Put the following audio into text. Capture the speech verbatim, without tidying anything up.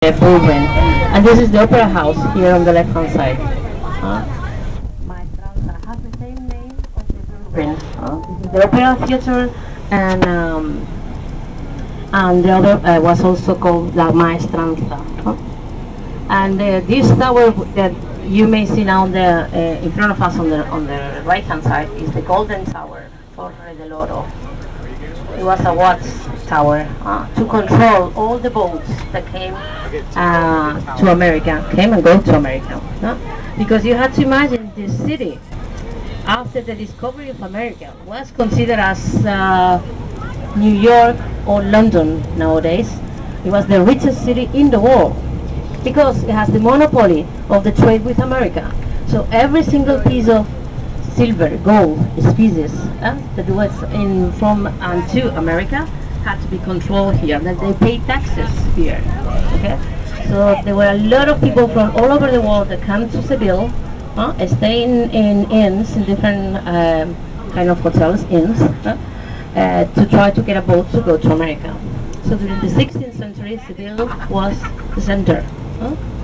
Bourbon. And this is the opera house here on the left hand side. Uh, Maestranza has the same name of the Bourbon. Uh, this is the opera theater, and um, and the other uh, was also called La Maestranza. Uh, and uh, this tower that you may see now the, uh, in front of us on the on the right hand side is the Golden Tower, Torre del Oro. It was a watch tower uh, to control all the boats that came uh, to America, came and go to America. Uh, because you had to imagine this city, after the discovery of America, was considered as uh, New York or London nowadays. It was the richest city in the world because it has the monopoly of the trade with America. So every single piece of silver, gold, species uh, that was in from and to America had to be controlled here. That they pay taxes here. Okay, so there were a lot of people from all over the world that come to Seville, uh, staying in inns, in different um, kind of hotels, inns, uh, uh, to try to get a boat to go to America. So during the sixteenth century, Seville was the center. Huh?